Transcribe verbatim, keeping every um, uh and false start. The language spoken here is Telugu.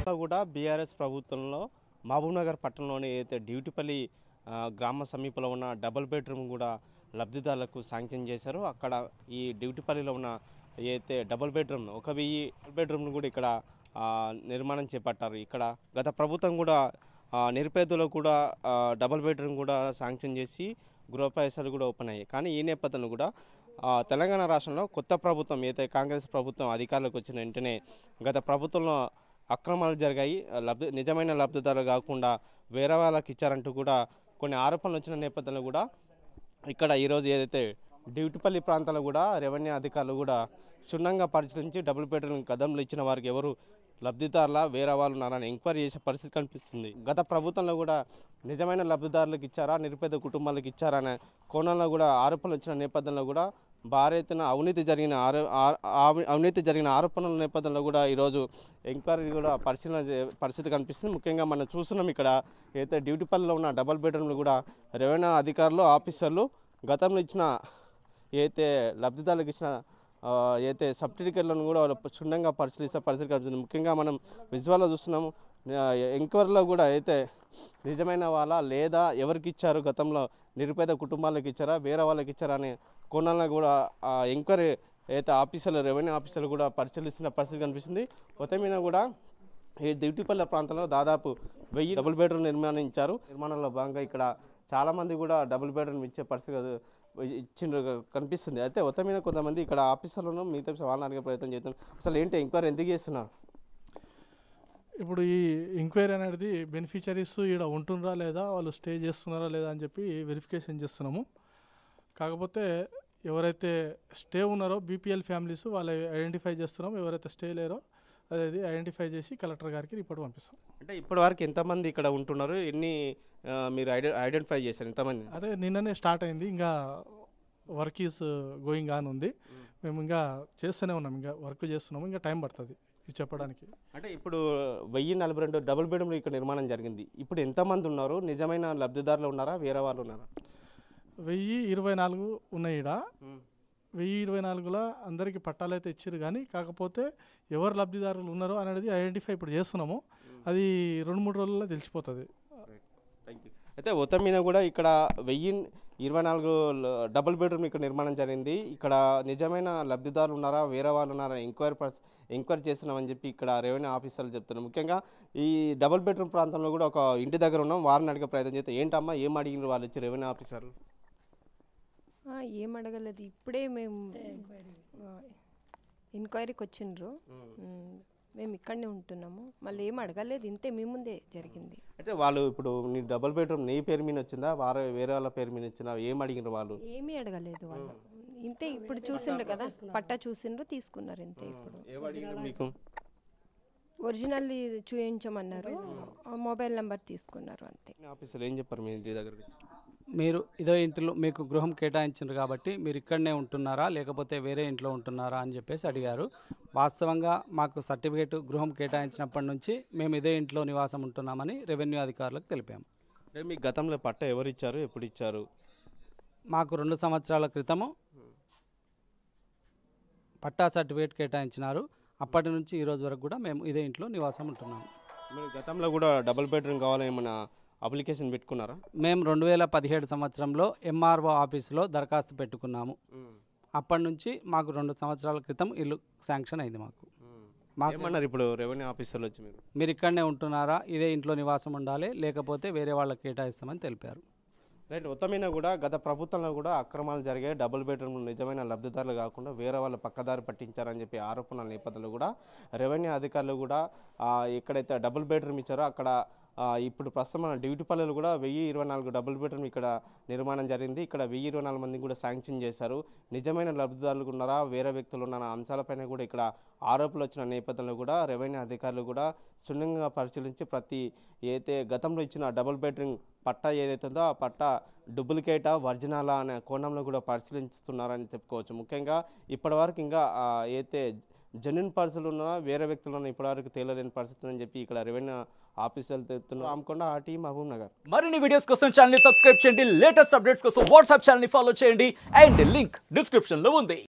కూడా బీఆర్ఎస్ ప్రభుత్వంలో మహబూబ్నగర్ పట్టణంలోని అయితే డ్యూటీపల్లి గ్రామ సమీపంలో ఉన్న డబుల్ బెడ్రూమ్ కూడా లబ్ధిదారులకు శాంక్షన్ చేశారు. అక్కడ ఈ డ్యూటీపల్లిలో ఉన్న అయితే డబుల్ బెడ్రూమ్ ఒక వెయ్యి బెడ్రూమ్ను కూడా ఇక్కడ నిర్మాణం చేపట్టారు. ఇక్కడ గత ప్రభుత్వం కూడా నిరుపేదలకు కూడా డబుల్ బెడ్రూమ్ కూడా శాంక్షన్ చేసి గృహప్రవేశాలు కూడా ఓపెన్ అయ్యాయి. కానీ ఈ నేపథ్యంలో కూడా తెలంగాణ రాష్ట్రంలో కొత్త ప్రభుత్వం అయితే కాంగ్రెస్ ప్రభుత్వం అధికారులకు వచ్చిన వెంటనే గత ప్రభుత్వంలో అక్రమాలు జరిగాయి, లబ్ధి నిజమైన లబ్ధిదారులు కాకుండా వేరే వాళ్ళకి ఇచ్చారంటూ కూడా కొన్ని ఆరోపణలు వచ్చిన నేపథ్యంలో కూడా ఇక్కడ ఈరోజు ఏదైతే డ్యూటీపల్లి ప్రాంతాల్లో కూడా రెవెన్యూ అధికారులు కూడా క్షుణ్ణంగా పరిశీలించి డబుల్ బెడ్రూమ్ కదంలో ఇచ్చిన వారికి ఎవరు లబ్ధిదారుల వేరే వాళ్ళు ఉన్నారని ఎంక్వైరీ చేసే పరిస్థితి కనిపిస్తుంది. గత ప్రభుత్వంలో కూడా నిజమైన లబ్ధిదారులకు ఇచ్చారా, నిరుపేద కుటుంబాలకు ఇచ్చారా అనే కోణంలో కూడా ఆరోపణలు వచ్చిన నేపథ్యంలో కూడా భారీ ఎత్తున అవినీతి జరిగిన ఆరో అవినీతి జరిగిన ఆరోపణల నేపథ్యంలో కూడా ఈరోజు ఎంక్వైరీ కూడా పరిశీలన పరిస్థితి కనిపిస్తుంది. ముఖ్యంగా మనం చూస్తున్నాం ఇక్కడ అయితే డ్యూటీపల్లిలో ఉన్న డబుల్ బెడ్రూమ్లు కూడా రెవెన్యూ అధికారులు ఆఫీసర్లు గతంలో ఇచ్చిన అయితే లబ్ధిదారులకు ఇచ్చిన అయితే సర్టిఫికెట్లను కూడా క్షుణ్ణంగా పరిశీలిస్తే పరిస్థితి కనిపిస్తుంది. ముఖ్యంగా మనం విజువల్లో చూస్తున్నాము. ఎంక్వైరీలో కూడా అయితే నిజమైన వాళ్ళ లేదా ఎవరికి ఇచ్చారు, గతంలో నిరుపేద కుటుంబాలకు ఇచ్చారా వేరే వాళ్ళకి ఇచ్చారా అనే కోణాలను కూడా ఎంక్వైరీ అయితే ఆఫీసర్లు రెవెన్యూ ఆఫీసర్లు కూడా పరిశీలిస్తున్న పరిస్థితి కనిపిస్తుంది. మొత్తమైన కూడా ఈ డ్యూటీపల్లి ప్రాంతంలో దాదాపు వెయ్యి డబుల్ బెడ్రూమ్ నిర్మాణించారు. నిర్మాణంలో భాగంగా ఇక్కడ చాలామంది కూడా డబుల్ బెడ్రూమ్ ఇచ్చే పరిస్థితి ఇచ్చిండ్రు కనిపిస్తుంది. అయితే మొత్తమైన కొంతమంది ఇక్కడ ఆఫీసర్లను మిగతా వాళ్ళని అడిగే ప్రయత్నం చేస్తున్నారు. అసలు ఏంటి ఎంక్వైరీ ఎందుకు చేస్తున్నారు? ఇప్పుడు ఈ ఎంక్వైరీ అనేది బెనిఫిషరీస్ ఇక్కడ ఉంటున్నారా లేదా, వాళ్ళు స్టే చేస్తున్నారా లేదా అని చెప్పి వెరిఫికేషన్ చేస్తున్నాము. కాకపోతే ఎవరైతే స్టే ఉన్నారో బీపీఎల్ ఫ్యామిలీస్ వాళ్ళు ఐడెంటిఫై చేస్తున్నాము. ఎవరైతే స్టే లేరో అదేది ఐడెంటిఫై చేసి కలెక్టర్ గారికి రిపోర్ట్ పంపిస్తాం. అంటే ఇప్పటి వరకు ఎంతమంది ఇక్కడ ఉంటున్నారు, ఎన్ని మీరు ఐడె ఐడెంటిఫై చేశారు ఎంతమంది? అదే నిన్ననే స్టార్ట్ అయింది, ఇంకా వర్క్ ఈజ్ గోయింగ్ ఆన్ ఉంది. మేము ఇంకా చేస్తూనే ఉన్నాం, ఇంకా వర్క్ చేస్తున్నాము, ఇంకా టైం పడుతుంది ఇది చెప్పడానికి. అంటే ఇప్పుడు వెయ్యి నలభై రెండు డబుల్ బెడ్రూమ్ ఇక్కడ నిర్మాణం జరిగింది. ఇప్పుడు ఎంతమంది ఉన్నారు, నిజమైన లబ్ధిదారులు ఉన్నారా వేరే వాళ్ళు ఉన్నారా? వెయ్యి ఇరవై నాలుగు ఉన్నాయి ఇక్కడ. వెయ్యి ఇరవై నాలుగులో అందరికీ పట్టాలు అయితే ఇచ్చారు, కానీ కాకపోతే ఎవరు లబ్ధిదారులు ఉన్నారో అనేది ఐడెంటిఫై ఇప్పుడు చేస్తున్నాము. అది రెండు మూడు రోజుల్లో తెలిసిపోతుంది. అయితే మొత్తం మీద కూడా ఇక్కడ వెయ్యి ఇరవై నాలుగు డబుల్ బెడ్రూమ్ ఇక్కడ నిర్మాణం జరిగింది. ఇక్కడ నిజమైన లబ్ధిదారులు ఉన్నారా వేరే వాళ్ళు ఉన్నారా ఎంక్వైరీ ఎంక్వైరీ చేస్తున్నామని చెప్పి ఇక్కడ రెవెన్యూ ఆఫీసర్లు చెప్తున్నారు. ముఖ్యంగా ఈ డబుల్ బెడ్రూమ్ ప్రాంతంలో కూడా ఒక ఇంటి దగ్గర ఉన్నాం, వారిని అడిగే ప్రయత్నం చేస్తే ఏంటమ్మా ఏం అడిగినారు వాళ్ళు వచ్చి రెవెన్యూ ఆఫీసర్లు? ఏం అడగలేదు, ఇప్పుడే మేము ఎంక్వైరీకి వచ్చిండ్రు, మేము ఇక్కడనే ఉంటున్నాము, మళ్ళీ ఏం అడగలేదు, ఇంతే మీ ముందే జరిగింది. అంటే వాళ్ళు ఇప్పుడు నీ డబుల్ బెడ్రూమ్ నీ పేరు మీద వచ్చిందా వారు వేరే వాళ్ళ పేరు మీద వచ్చిందా, ఏం అడిగినారు వాళ్ళు? ఏమీ అడగలేదు వాళ్ళు, ఇంతే ఇప్పుడు చూసిండ్రు కదా పట్టా చూసిండ్రు తీసుకున్నారు ఇంతే. ఇప్పుడు మీకు ఒరిజినల్ చూపించమన్నారు, మొబైల్ నెంబర్ తీసుకున్నారు అంతే. ఆఫీసర్లు ఏం చెప్పారు మీ ఇంటి దగ్గర? మీరు ఇదే ఇంట్లో మీకు గృహం కేటాయించారు కాబట్టి మీరు ఇక్కడనే ఉంటున్నారా లేకపోతే వేరే ఇంట్లో ఉంటున్నారా అని చెప్పేసి అడిగారు. వాస్తవంగా మాకు సర్టిఫికేట్ గృహం కేటాయించినప్పటి నుంచి మేము ఇదే ఇంట్లో నివాసం ఉంటున్నామని రెవెన్యూ అధికారులకు తెలిపాము. అంటే మీకు గతంలో పట్ట ఎవరు ఇచ్చారు, ఎప్పుడు ఇచ్చారు? మాకు రెండు సంవత్సరాల క్రితము పట్టా సర్టిఫికేట్ కేటాయించినారు. అప్పటి నుంచి ఈ రోజు వరకు కూడా మేము ఇదే ఇంట్లో నివాసం ఉంటున్నాము. మీరు గతంలో కూడా డబుల్ బెడ్రూమ్ కావాలని ఏమైనా అప్లికేషన్ పెట్టుకున్నారా? మేము రెండు వేల పదిహేడు సంవత్సరంలో ఎంఆర్ఓ ఆఫీసులో దరఖాస్తు పెట్టుకున్నాము. అప్పటి నుంచి మాకు రెండు సంవత్సరాల క్రితం ఇల్లు శాంక్షన్ అయింది. మాకు ఏమన్నారు ఇప్పుడు రెవెన్యూ ఆఫీసర్లు వచ్చి? మీరు మీరు ఇక్కడనే ఉంటున్నారా, ఇదే ఇంట్లో నివాసం ఉండాలి లేకపోతే వేరే వాళ్ళకి కేటాయిస్తామని తెలిపారు. రైట్. మొత్తమైన కూడా గత ప్రభుత్వంలో కూడా అక్రమాలు జరిగాయి, డబుల్ బెడ్రూమ్ నిజమైన లబ్ధిదారులు కాకుండా వేరే వాళ్ళు పక్కదారి పట్టించారని చెప్పి ఆరోపణల నేపథ్యంలో కూడా రెవెన్యూ అధికారులు కూడా ఎక్కడైతే డబుల్ బెడ్రూమ్ ఇచ్చారో అక్కడ ఇప్పుడు ప్రస్తుతం మన డ్యూటీపల్లిలో కూడా వెయ్యి ఇరవై నాలుగు డబుల్ బెడ్రూమ్ ఇక్కడ నిర్మాణం జరిగింది. ఇక్కడ వెయ్యి ఇరవై నాలుగు మంది కూడా శాంక్షన్ చేశారు. నిజమైన లబ్ధిదారులు ఉన్నారా వేరే వ్యక్తులు ఉన్న అంశాలపైన కూడా ఇక్కడ ఆరోపణలు వచ్చిన నేపథ్యంలో కూడా రెవెన్యూ అధికారులు కూడా క్షుణ్ణంగా పరిశీలించి ప్రతి అయితే గతంలో ఇచ్చిన డబుల్ బెడ్రూమ్ పట్టా ఏదైతే ఉందో ఆ పట్టా డూప్లికేటా ఒరిజినలా అనే కోణంలో కూడా పరిశీలిస్తున్నారని చెప్పుకోవచ్చు. ముఖ్యంగా ఇప్పటివరకు ఇంకా అయితే జెన్యున్ పర్సన్లు ఉన్నా వేరే వ్యక్తులు ఉన్నా ఇప్పటివరకు తేలలేని పరిస్థితి అని చెప్పి ఇక్కడ రెవెన్యూ ఆఫీసర్లు తెలుపుతున్నారు. ఆమకొండ ఆర్టీ మహబూబ్ నగర్. మరిన్ని వీడియోస్ కోసం ఛానల్ ని సబ్స్క్రైబ్ చేయండి, లేటెస్ట్ అప్డేట్స్ కోసం వాట్సాప్ ఛానల్ ని ఫాలో చేయండి అండ్ లింక్ డిస్క్రిప్షన్ లో ఉంది.